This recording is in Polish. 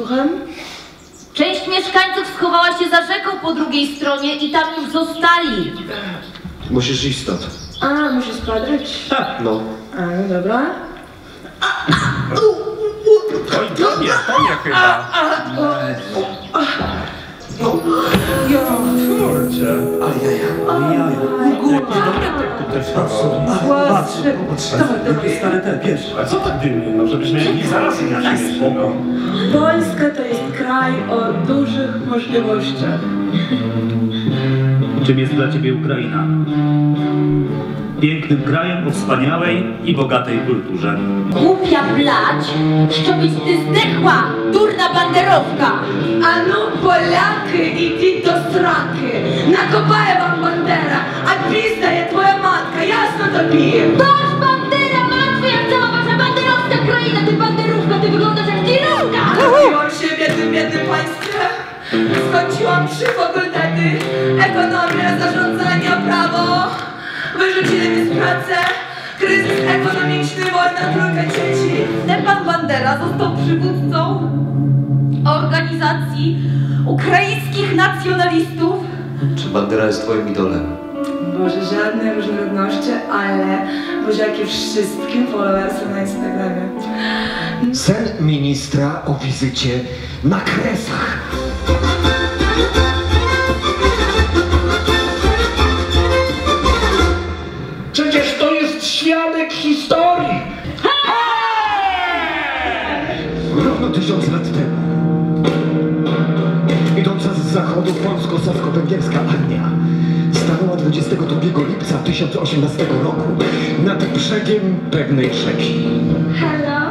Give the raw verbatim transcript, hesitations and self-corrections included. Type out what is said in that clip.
Słucham? Część mieszkańców schowała się za rzeką po drugiej stronie i tam już zostali. Musisz iść stąd. A, muszę spadrać? No. A, no dobra. Oj, to nie, to nie chyba. Jo. Kurczę. Patrz, Stary ten, pierwszy. A co tak dymnie? No żebyśmy mieli zaraz inaczej mieć. Polska to jest kraj o dużych możliwościach. Czym jest dla ciebie Ukraina? Pięknym krajem o wspaniałej i bogatej kulturze. Głupia blać, szczopić ty zdechła, durna banderowka. A no Polaки, ідіть до сраки. Накопає вам Бандера, а пізда є твоя матка, ясно тобі? Wasz bandera, martwy jak cała wasza banderowska kraina, ty banderówka, ty wyglądasz jak tirówka. Zrobiłam się biednym, biednym państwie. Skończyłam trzy fakultety, ekonomię, zarządzanie, prawo. Wyrzucili mnie z pracy, kryzys ekonomiczny, wojna, trójka dzieci. Stepan Bandera został przywódcą organizacji ukraińskich nacjonalistów. Czy Bandera jest twoim idolem? Boże, żadnej różnorodności, ale buziaki wszystkim followersom na Instagramie. Sen ministra o wizycie na Kresach. Przecież to jest świadek historii! Równo tysiąc lat temu idąca z zachodu polsko-sasko-węgierska armia stanęła dwudziestego drugiego lipca tysiąc osiemnastego roku nad brzegiem pewnej rzeki. Hello!